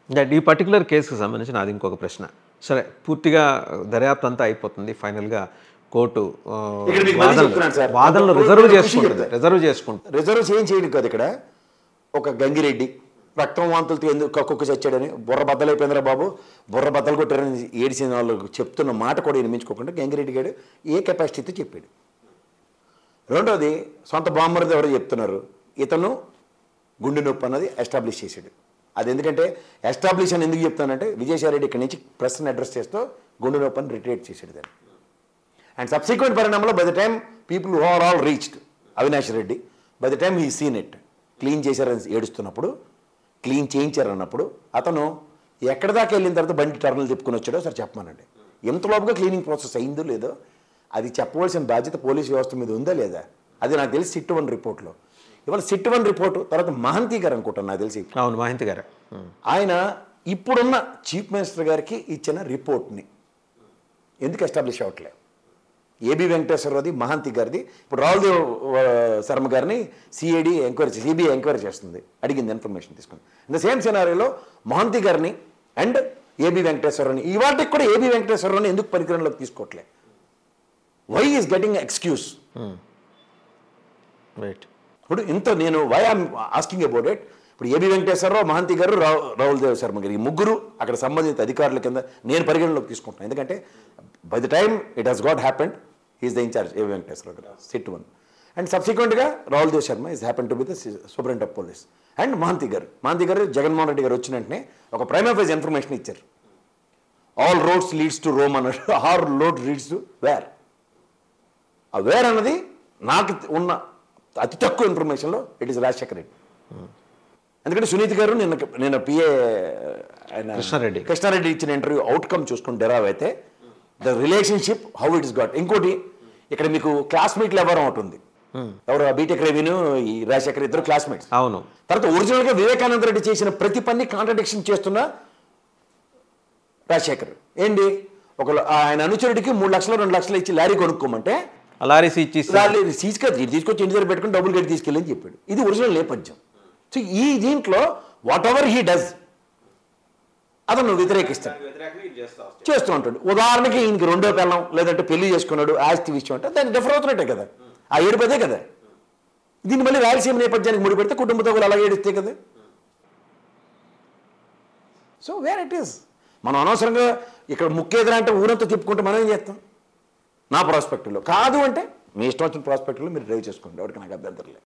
That ఈ particular కేసుకి సంబంధించి నాది ఇంకొక ప్రశ్న. సరే, పూర్తిగా దర్యాప్తు అంతా అయిపోతుంది. ఫైనల్గా కోర్టు వాదనలు రిజర్వ్ చేసుకుంటుంది. రిజర్వ్ ఏం చేయడు కదా. ఇక్కడ ఒక గంగిరెడ్డి రక్తం వాంతులతో ఎందుకు కక్కుకు చచ్చాడని, బుర్ర బద్దలైపోయిందిరా బాబు, బుర్ర బద్దలు కొట్టారని ఏడిసిన వాళ్ళు చెప్తున్న మాట కూడా వినిపించుకోకుండా గంగిరెడ్డి గారు ఏ కెపాసిటీతో చెప్పాడు. రెండోది సొంత బామ్మరిది ఎవరో చెప్తున్నారు, ఇతను గుండె నొప్పి అన్నది ఎస్టాబ్లిష్ చేశాడు. అది ఎందుకంటే ఎస్టాబ్లిష్ అని ఎందుకు చెప్తానంటే, విజయసాయిరెడ్డి ఇక్కడి నుంచి ప్రెస్ని అడ్రస్ చేస్తూ గుండె నొప్పి అని రిట్రేట్ చేశాడు దాన్ని. అండ్ సబ్సిక్వెంట్ పరిణామంలో by the time people who are all reached Avinash Reddy, by the time he seen it, clean చేశారని ఏడుస్తున్నప్పుడు, క్లీన్ చేయించారన్నప్పుడు అతను ఎక్కడి దాకా వెళ్ళిన తర్వాత బండి టర్నల్ తిప్పుకుని వచ్చాడో సరే చెప్పమానండి. ఎంతలోపుగా క్లీనింగ్ ప్రాసెస్ అయిందో లేదో అది చెప్పవలసిన బాధ్యత పోలీస్ వ్యవస్థ మీద ఉందా లేదా, అది నాకు తెలిసి సిట్ 1 రిపోర్ట్లో. ఇవాళ సిట్ 1 రిపోర్టు తర్వాత మహంతి గారు అనుకుంటాను నాకు తెలిసి. అవును, మహంతి గారు. ఆయన ఇప్పుడున్న చీఫ్ మినిస్టర్ గారికి ఇచ్చిన రిపోర్ట్ని ఎందుకు ఎస్టాబ్లిష్ అవ్వట్లేదు? ఏబి వెంకటేశ్వరరావుది, మహంతి గారిది. ఇప్పుడు రావుదేవ్ శర్మ గారిని సిబిఐ ఎంక్వైరీ చేస్తుంది, అడిగింది ఇన్ఫర్మేషన్ తీసుకుని. ఇన్ ద సేమ్ సినారియోలో మహంతి గారిని అండ్ ఏబి వెంకటేశ్వరరావుని, ఇవాటికి కూడా ఏబి వెంకటేశ్వరరావుని ఎందుకు పరికరంలోకి తీసుకోవట్లే? Why is getting excuse? ఇప్పుడు ఇంత నేను why I'm asking about it. ఇప్పుడు ఏబి వెంకటేశ్వరరావు, మహంతి గారు, రావుల్ దేవ్ శర్మ గారు, ఈ ముగ్గురు అక్కడ సంబంధిత అధికారుల కింద నేను పరిగణలోకి తీసుకుంటున్నాను. ఎందుకంటే by the time it has got happened, is the incharge AB Venkateswararao garu, SIT 1. And సబ్సిక్వెంట్గా Rahul Dev Sharma is happen to be the superintendent of police. And Mohanty garu Jaganmohan Reddy garu వచ్చిన వెంటనే ఒక ప్రైమ్ ఆఫీస్ ఇన్ఫర్మేషన్ ఇచ్చారు. All roads leads to Rome అన్నట్టు, all road leads to where. ఆ where అన్నది నాకు ఉన్న అతి తక్కువ ఇన్ఫర్మేషన్లో ఇట్ ఈస్ రాజశేఖర రెడ్డి. ఎందుకంటే సునీత్ గారు నిన్న పిఏ కృష్ణారెడ్డి ఇచ్చిన ఇంటర్వ్యూ అవుట్కమ్ చూసుకుని డెరావ్ అయితే the relationship how it is got. ఇంకోటి ఇక్కడ మీకు క్లాస్మేట్లు ఎవరో ఉంటుంది, ఎవరు బీటెక్ రవిను ఈ రాజశేఖర్ ఇద్దరు క్లాస్మేట్స్. అవును. తర్వాత ఒరిజినల్గా వివేకానంద రెడ్డి చేసిన ప్రతి పని కాంట్రడిక్షన్ చేస్తున్న రాజశేఖర్ ఏంటి, ఒక ఆయన అనుచరుడికి 3 లక్షలు 2 లక్షలు ఇచ్చి లారీ కొనుక్కోమంటే లారీ తీసుకొచ్చి ఇంటి దగ్గర పెట్టుకుని డబ్బులు కట్టి తీసుకెళ్ళని చెప్పాడు. ఇది ఒరిజినల్ నేపథ్యం. సో ఈ దీంట్లో వాట్ ఎవర్ హీ డస్ అతను వ్యతిరేకిస్తాడు, చేస్తూ ఉంటాడు. ఉదాహరణకి ఈయనకి 2వ పిల్లం లేదంటే పెళ్లి చేసుకున్నాడు, ఆస్తి విషయం అంటే దాన్ని డిఫర్ అవుతున్నట్టే కదా, ఆ ఏడుపదే కదా. దీన్ని మళ్ళీ రాయలసీమ నేపథ్యానికి ముడిపెడితే కుటుంబంతో కూడా అలాగే ఏడిస్తే కదా. So where it is. మనం అనవసరంగా ఇక్కడ ముక్కేదరా అంటే ఊరంతా తిప్పుకుంటే మనం ఏం చేస్తాం? నా ప్రాస్పెక్టివ్లో కాదు అంటే మీ ఇష్టం వచ్చిన ప్రాస్పెక్టివ్లో మీరు డ్రైవ్ చేసుకోండి, ఎవరికి నాకు అభ్యంతరం లేదు.